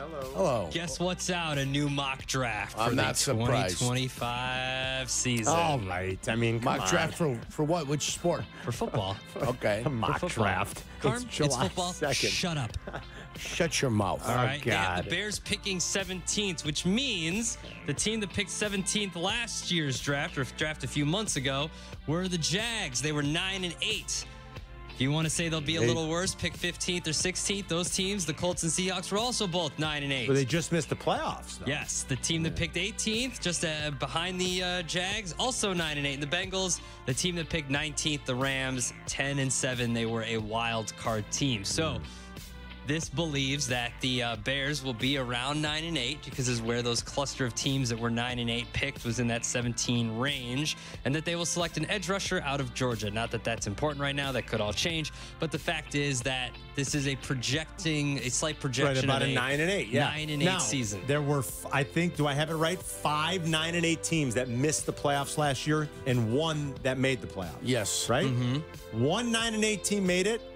Hello. Guess what's out? A new mock draft for I'm the not surprised. 2025 season. All right. I mean, come Mock on. draft for what? Which sport? For football. Okay. A mock For football. draft. Carm, It's it's July football. 2nd. Shut up. Shut your mouth. All right. They have God. the Bears picking 17th, which means the team that picked 17th last year's draft, or draft a few months ago, were the Jags. They were 9-8. If you want to say they'll be a little worse, pick 15th or 16th. Those teams, the Colts and Seahawks, were also both 9-8. But they just missed the playoffs, though. Yes, the team that picked 18th, just behind the Jags, also 9-8. And the Bengals, the team that picked 19th, the Rams, 10-7. They were a wild card team. So this believes that the Bears will be around 9-8 because is where those cluster of teams that were 9-8 picked was in that 17 range, and that they will select an edge rusher out of Georgia. Not that that's important right now; that could all change. But the fact is that this is a slight projection Right, about of a 9-8. Yeah. 9-8 now, season. There were, I think, do I have it right? 5 9-8 teams that missed the playoffs last year, and 1 that made the playoffs. Yes. Right? 1 9-8 team made it.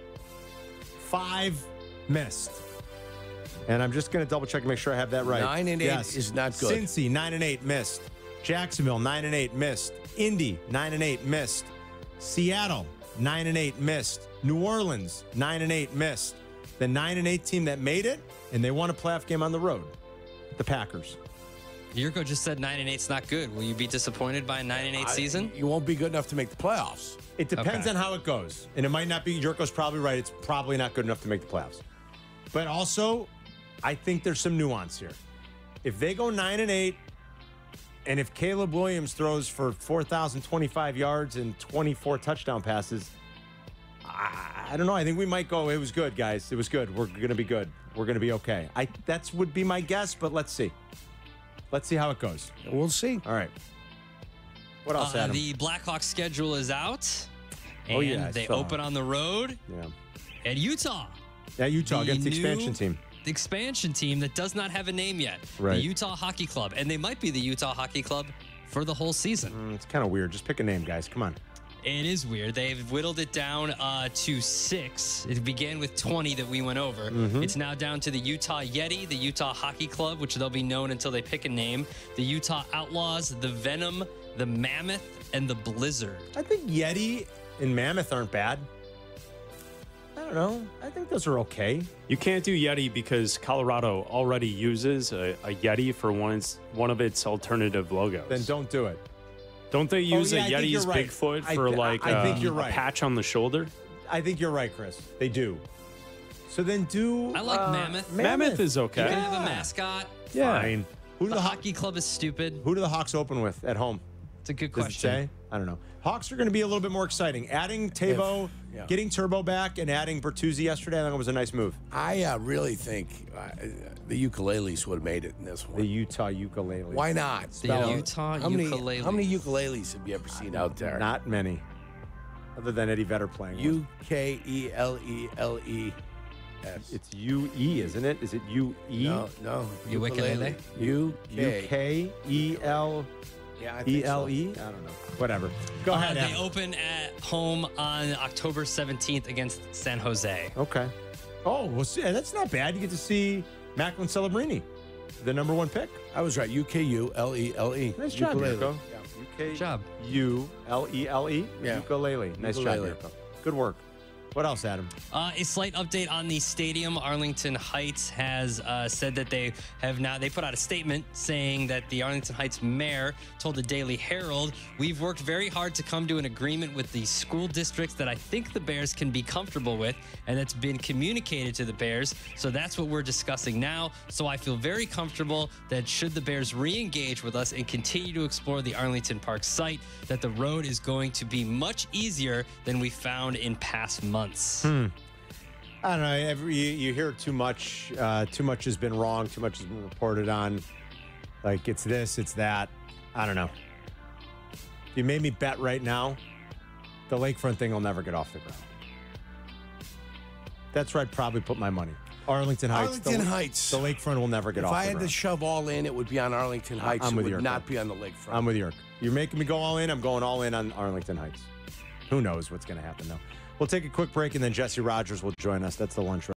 5 missed. And I'm just going to double check and make sure I have that right. 9-8 is not good. Cincy, 9-8 missed. Jacksonville, 9-8 missed. Indy, 9-8 missed. Seattle, 9-8 missed. New Orleans, 9-8 missed. The 9-8 team that made it, and they won a playoff game on the road, the Packers. Jurko just said 9-8's not good. Will you be disappointed by a 9-8 season? You won't be good enough to make the playoffs. It depends Okay. on how it goes. And it might not be, Jurko's probably right. It's probably not good enough to make the playoffs. But also, I think there's some nuance here. If they go 9-8, and if Caleb Williams throws for 4,025 yards and 24 touchdown passes, I don't know. I think we might go, it was good, guys. It was good. We're going to be good. We're going to be okay. That would be my guess, but let's see. Let's see how it goes. We'll see. All right. What else, Adam? The Blackhawks schedule is out. And Oh, yeah, I they saw. open on the road Yeah. at Utah. That Utah The against the new expansion team. Expansion team that does not have a name yet. Right. The Utah Hockey Club. And they might be the Utah Hockey Club for the whole season. It's kind of weird. Just pick a name, guys. Come on. It is weird. They've whittled it down to 6. It began with 20 that we went over. It's now down to the Utah Yeti, the Utah Hockey Club, which they'll be known until they pick a name, the Utah Outlaws, the Venom, the Mammoth, and the Blizzard. I think Yeti and Mammoth aren't bad. I don't know. I think those are okay. You can't do Yeti because Colorado already uses a Yeti for one of its alternative logos. Then don't do it. Don't they use yeah, a I think you're Yeti's right. Bigfoot I for think you're right. a patch on the shoulder? I think you're right, Chris. They do. So then do. I like Mammoth. Mammoth is You okay. can have a mascot. Yeah. Fine. Who do The the hockey club is stupid. Who do the Hawks open with at home? It's a good Does question. it say? I don't know. Hawks are going to be a little bit more exciting. Adding Tebow, Yeah. getting Turbo back, and adding Bertuzzi yesterday, I think it was a nice move. I really think the ukuleles would have made it in this one. The Utah ukulele. Why not? The Utah How many ukulele. How many ukuleles have you ever seen out there? Not many. Other than Eddie Vedder playing. one. Ukelele. It's UE, isn't it? Is it UE? No. Ukulele? UKEL. Yeah, I think so. ELE? I don't know. Whatever. Go ahead, They Adam. open at home on October 17th against San Jose. Okay. Oh, well, see, that's not bad. You get to see Macklin Celebrini, the number 1 pick. I was right. UKULELE. Nice job, Ukulele. Jurko. Good job. ULELE. Yeah. Ukulele. Nice Ukulele. job, Jurko. Good work. What else, Adam? A slight update on the stadium. Arlington Heights has said that they put out a statement saying that the Arlington Heights mayor told the Daily Herald, "We've worked very hard to come to an agreement with the school districts that I think the Bears can be comfortable with, and that's been communicated to the Bears. So that's what we're discussing now. So I feel very comfortable that should the Bears re-engage with us and continue to explore the Arlington Park site, that the road is going to be much easier than we found in past months." I don't know. You hear too much. Too much has been wrong. Too much has been reported on. Like, it's this, it's that. I don't know. If you made me bet right now, the lakefront thing will never get off the ground. That's where I'd probably put my money. Arlington Heights. Arlington Heights. The lakefront will never get If off I the had ground. to shove all in, it would be on Arlington Heights. I'm it with would you, not Jurko. be on the lakefront. I'm with you. You're making me go all in. I'm going all in on Arlington Heights. Who knows what's going to happen, though. We'll take a quick break, and then Jesse Rogers will join us. That's the lunch.